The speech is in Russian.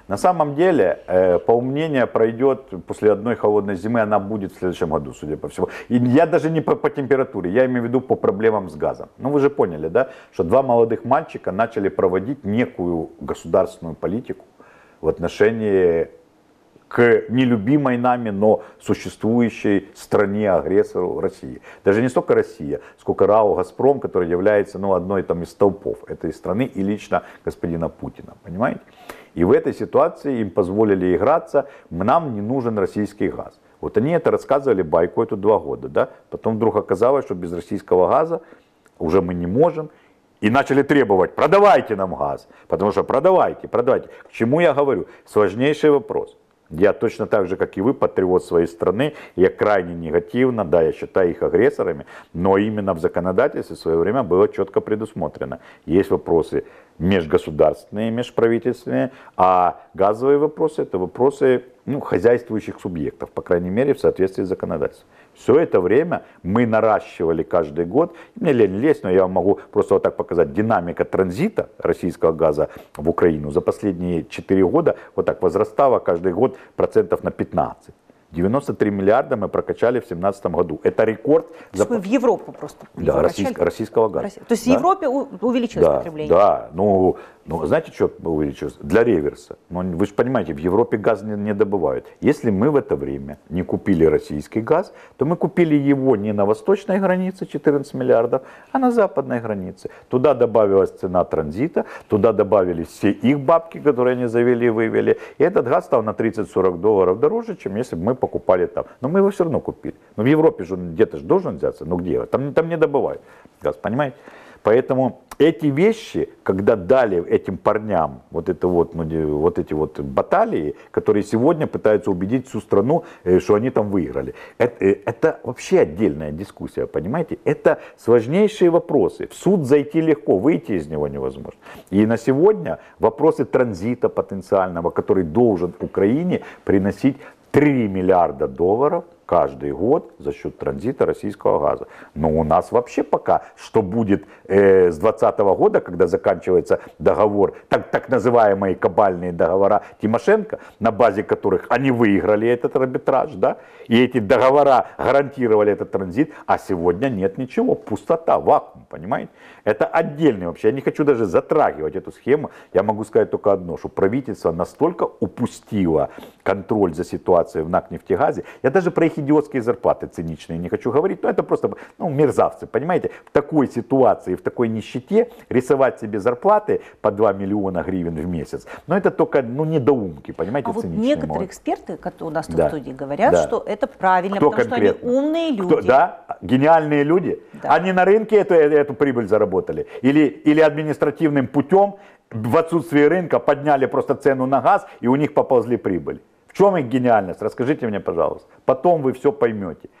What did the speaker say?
На самом деле, поумнение пройдет после одной холодной зимы, она будет в следующем году, судя по всему. И я даже не по температуре, я имею в виду по проблемам с газом. Ну вы же поняли, да, что два молодых мальчика начали проводить некую государственную политику в отношении к нелюбимой нами, но существующей стране-агрессору России. Даже не столько Россия, сколько РАО «Газпром», который является одной из столпов этой страны и лично господина Путина. Понимаете? И в этой ситуации им позволили играться, нам не нужен российский газ. Вот они это рассказывали байку эту 2 года. Да? Потом вдруг оказалось, что без российского газа уже мы не можем. И начали требовать: продавайте нам газ. Потому что продавайте. К чему я говорю? Сложнейший вопрос. Я точно так же, как и вы, патриот своей страны. Я крайне негативно, да, я считаю их агрессорами, но именно в законодательстве в свое время было четко предусмотрено. Есть вопросы межгосударственные, межправительственные, а газовые вопросы — это вопросы хозяйствующих субъектов, по крайней мере, в соответствии с законодательством. Все это время мы наращивали каждый год, мне лень лезть, но я вам могу просто вот так показать, динамика транзита российского газа в Украину за последние 4 года вот так возрастала каждый год процентов на 15. 93 миллиарда мы прокачали в 2017 году. Это рекорд. То есть вы в Европу просто российского газа. То есть в Европе увеличилось потребление? Да, знаете, что увеличилось? Для реверса. Вы же понимаете, в Европе газ не добывают. Если мы в это время не купили российский газ, то мы купили его не на восточной границе 14 миллиардов, а на западной границе. Туда добавилась цена транзита, туда добавились все их бабки, которые они завели и вывели. И этот газ стал на 30-40 долларов дороже, чем если бы мы покупали там. Но мы его все равно купили. Но в Европе же где-то должен взяться. Ну где? Там не добывают газ, понимаете? Поэтому эти вещи, когда дали этим парням вот эти баталии, которые сегодня пытаются убедить всю страну, что они там выиграли, это вообще отдельная дискуссия, понимаете? Это сложнейшие вопросы. В суд зайти легко, выйти из него невозможно. И на сегодня вопросы транзита потенциального, который должен Украине приносить 3 миллиарда долларов каждый год за счет транзита российского газа. Но у нас вообще пока, что будет с 2020 года, когда заканчивается договор, так называемые кабальные договора Тимошенко, на базе которых они выиграли этот арбитраж, да, и эти договора гарантировали этот транзит, а сегодня нет ничего, пустота, вакуум, понимаете? Это отдельный вообще, я не хочу даже затрагивать эту схему, я могу сказать только одно, что правительство настолько упустило контроль за ситуацией в НАК «Нефтегазе», я даже про их идиотские зарплаты циничные не хочу говорить, но это просто мерзавцы, понимаете? В такой ситуации, в такой нищете рисовать себе зарплаты по 2 миллиона гривен в месяц, но это только недоумки, понимаете, вот циничные. Некоторые эксперты, которые у нас тут в студии, говорят, что это правильно, Кто потому конкретно? что они умные люди. Да, гениальные люди. Да. Они на рынке эту прибыль заработали. Или административным путем в отсутствие рынка подняли просто цену на газ, и у них поползли прибыли. В чем их гениальность? Расскажите мне, пожалуйста. Потом вы все поймете.